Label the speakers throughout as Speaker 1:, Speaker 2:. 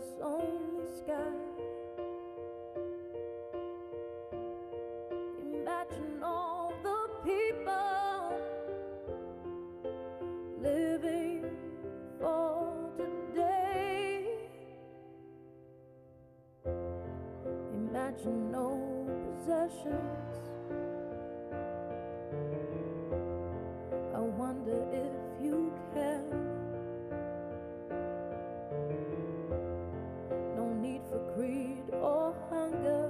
Speaker 1: was only sky. Imagine all the people living for today. Imagine no possessions. I wonder if you can. No need for greed or hunger.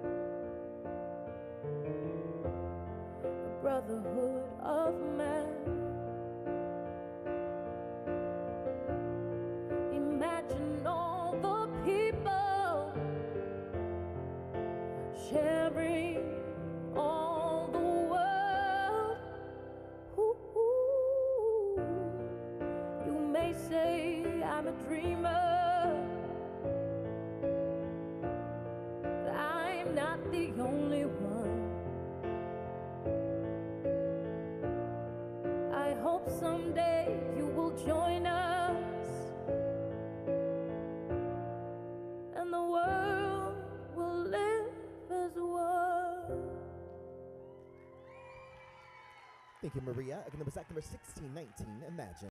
Speaker 1: A brotherhood of man. Imagine all the people sharing all the world. Ooh, you may say I'm a dreamer, but I'm not the only one. I hope someday you will join us, and the world will live as one.
Speaker 2: Thank you, Maria. Again, that was act number 1619, Imagine.